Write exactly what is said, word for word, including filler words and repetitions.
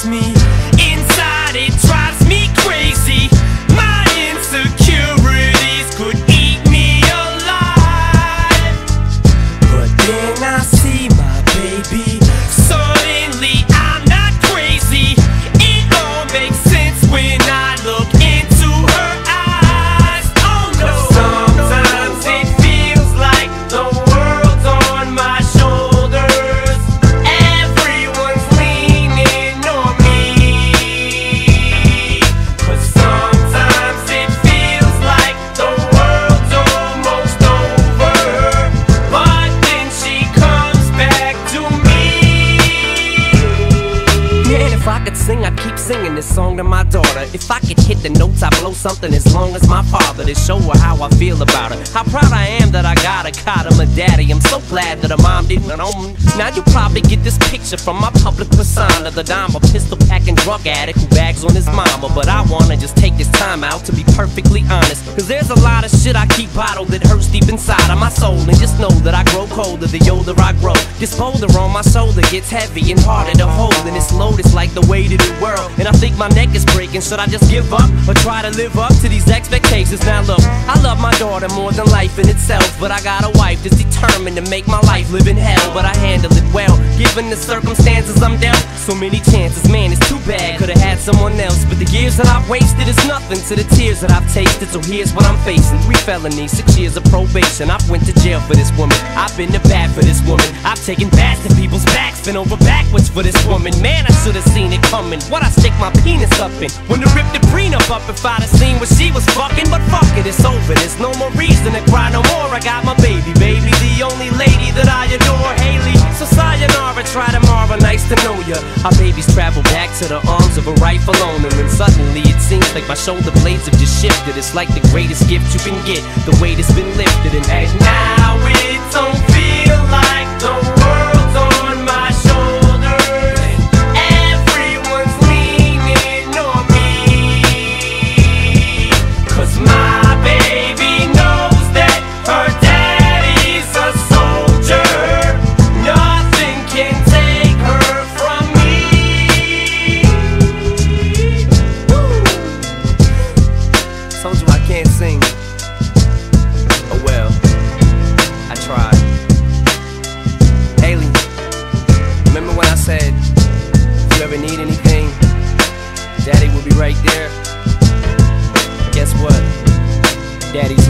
me. Inside it drives me crazy. My insecurities could eat me alive. But then I see my baby. Suddenly I'm not crazy. It all makes sense when I look into her eyes. Oh no. Sometimes it feels like the world's on my shoulders. Everyone's leaning on me. But sometimes it feels like the world's almost over. But then she comes back to me. Man, if I could sing, I'd keep singing this song to my daughter. If I could hit the notes, I'd blow something as long as my father, to show her how I feel about her. How proud I am that I got a cot of my daddy. I'm so glad that her mom didn't own. Now you probably get this picture from my public persona, the dime, a pistol packing drug addict who bags on his mama. But I wanna just take this time out to be perfectly honest, cause there's a lot of shit I keep bottled that hurts deep inside of my soul. And just know that I grow colder the older I grow. This boulder on my shoulder gets heavy and harder to hold, and this load is like the weight of the world. And I think my neck is breaking. Should I just give up or try to live up to these expectations? Now look, I love my daughter more than life in itself, but I got a wife that's determined to make my life live in hell. But I handle it well, given the circumstances I'm dealt. So many chances, man, it's too bad. Could've had someone else, but the years that I've wasted is nothing to the tears that I've tasted. So here's what I'm facing: three felonies, six years of probation. I've went to jail for this woman. I've been to bat for this woman. I've taken bats to people's backs, been over backwards for this woman. Man, I should've seen it coming. What I stick my penis up in? When to rip the prenup up if I'd have seen what she was fucking. But fuck it, it's over. There's no more reason to cry no more. I got my baby, baby, the only lady that I adore, Haley. So sayonara, try tomorrow, nice to know ya. Our babies travel back to the arms of a rightful owner, and suddenly it seems like my shoulder blades have just shifted. It's like the greatest gift you can get, the weight has been lifted. And, and now it don't feel like the world's on my shoulders. Everyone's leaning on me, cause my baby knows that her daddy's a soldier. Nothing can take her from me. Woo. Told you I can't sing. Oh well, I tried. Haley, remember when I said, if you ever need anything, Daddy will be right there? Guess what? Daddy's